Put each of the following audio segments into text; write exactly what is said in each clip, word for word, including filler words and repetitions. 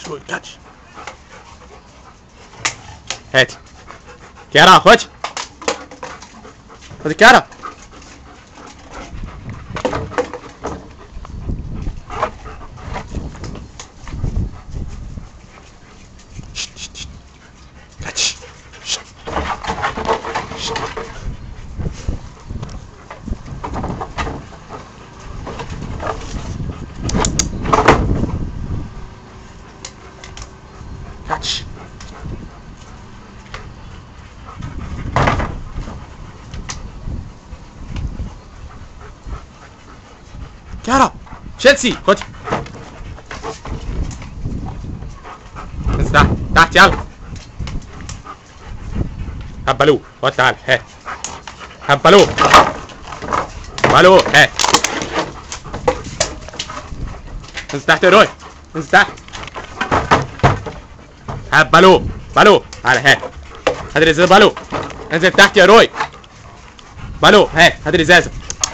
روي كاتش. هاتي كيارا، خدي خدي كيارا. كاتش. كاتش. كيارا تشيلسي خدي. انزل تحت تحت يلا. هات بالو خد تعال هات. هات بالو بالو هات. انزل تحت يا روي، انزل تحت. هات بالو بالو تعال هات. هات الازازه بالو. انزل تحت يا روي. بالو هات هات الازازه.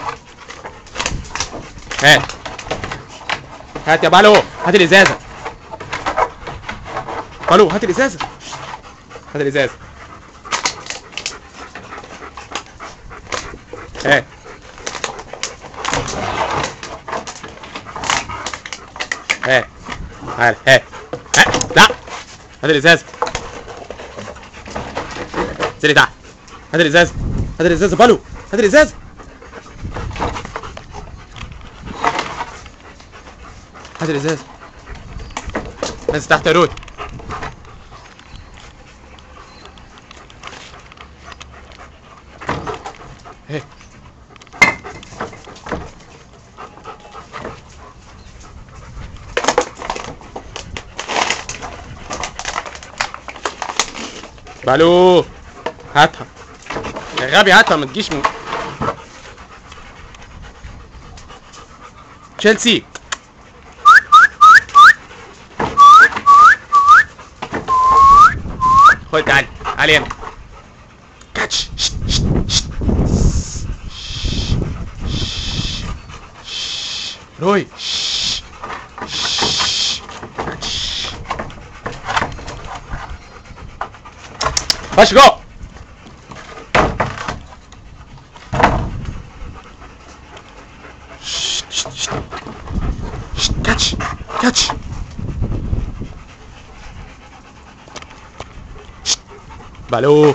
هات هات يا بالو هات الازازه. بالو هات الازازه. هات الازازه. هات هات تعال هات. هات لا هات الازازه. انزلي تحت. هات الازازه. هات الازازه بالو. هات الازازه. هات الازازه. انزل تحت يا روي. اهي بالو هاتها يا غبي، هاتها ما تجيش من تشيلسي. خد تعالي تعالي هنا. كاتش. روي خش جوه. كاتش كاتش. بالو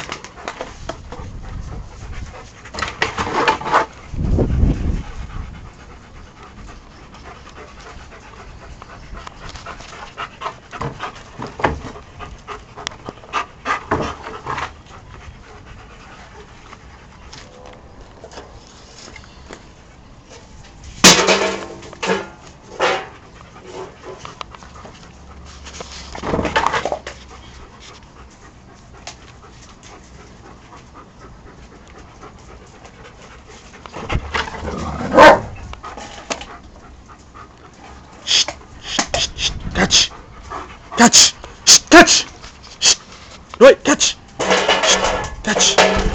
كاتش كاتش كاتش. روي كاتش كاتش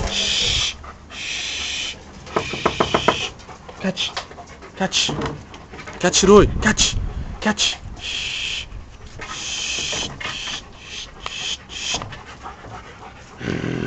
كاتش كاتش كاتش. روي كاتش كاتش. Mm.